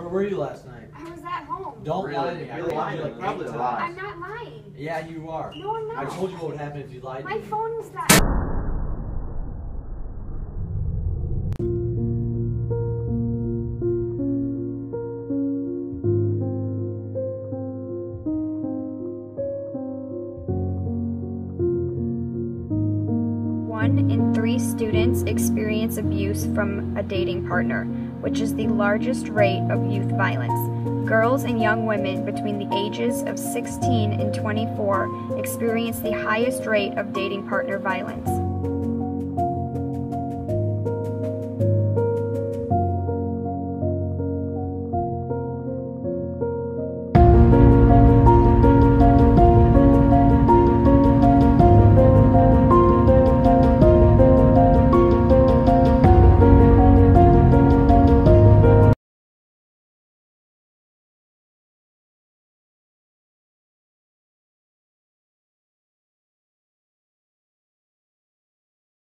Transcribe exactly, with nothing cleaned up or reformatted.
were you last night? I was at home. Don't Really? lie to me. I You're told lying. you like Probably eight a lie. I'm times. not lying. Yeah, you are. No, I'm not. I told you what would happen if you lied to My me. phone was that. One in three students experience abuse from a dating partner, which is the largest rate of youth violence. Girls and young women between the ages of sixteen and twenty-four experience the highest rate of dating partner violence.